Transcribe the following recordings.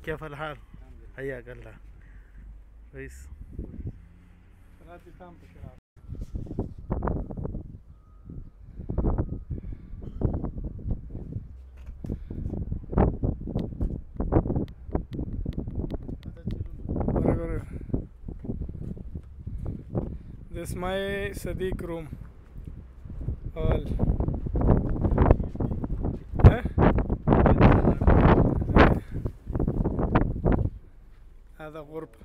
كيف الحال؟ حياك الله. كويس. This is my Sadiq room. All. هذا غرفة.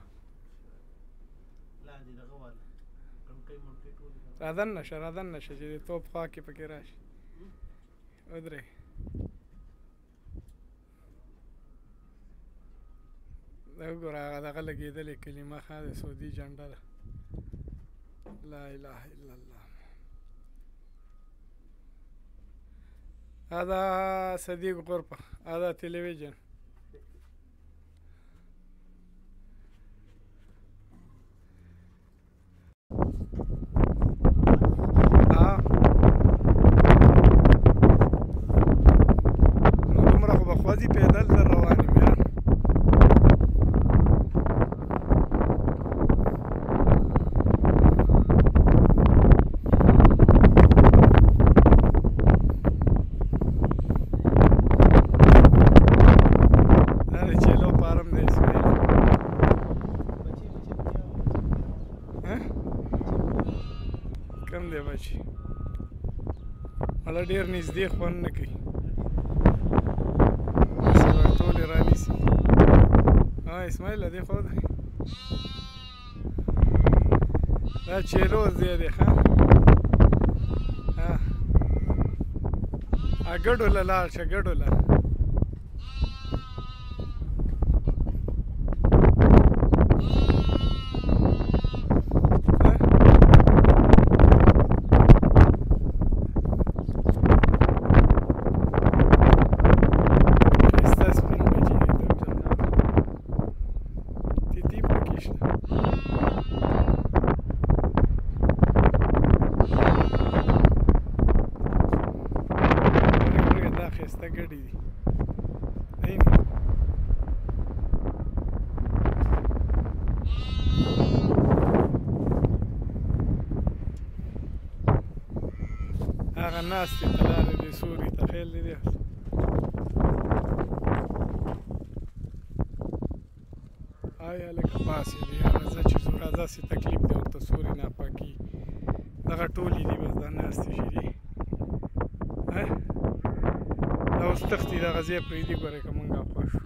هذا النشر جدي توب خاكي بكراش. أدري. أقول هذا غلق يدلي كلمة هذا سعودي جندلا. لا إله إلا الله. هذا صديق غرفة. هذا تلفزيون. نمرق بخوازي بيدال در رواني ميان. هذا چلو پارم دے اسماعیل. کم دی بچی مالا ډیر نږدې خوند نه کوي سره ټولې رانیسي. اسماعیل دې خوا دی دا چیلو ځای دی ښه ګډو له لاړ شه ګډو له هغه ناستې ته لارې دی سوري ته خیل دی دی آیا لکه پاسې دی راځه چې زو راځه سې تکلیف دی ورته سوري ناپاکي دغه ټولې دي بس دا ناستې شي دي دا اوس تښتي دغه ځای پرېږدي ګورې که مونږ اخوا شو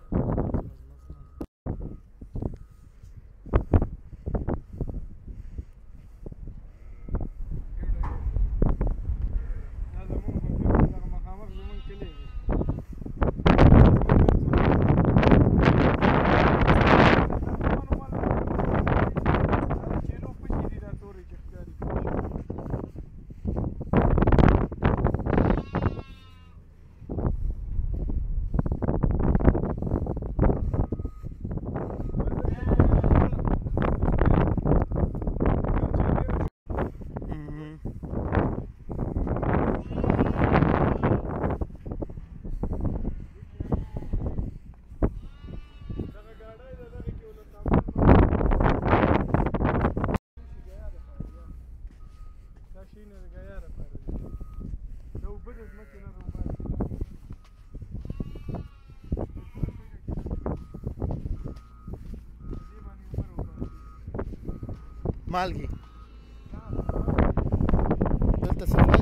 مالګي دلته صفائی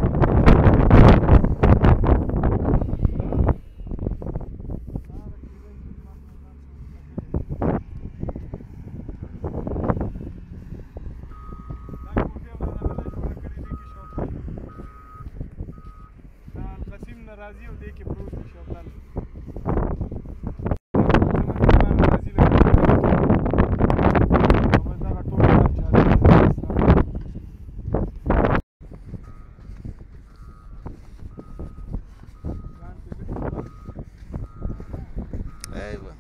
القسیم ناراضي او دې کې پروت دی شوتل ايوه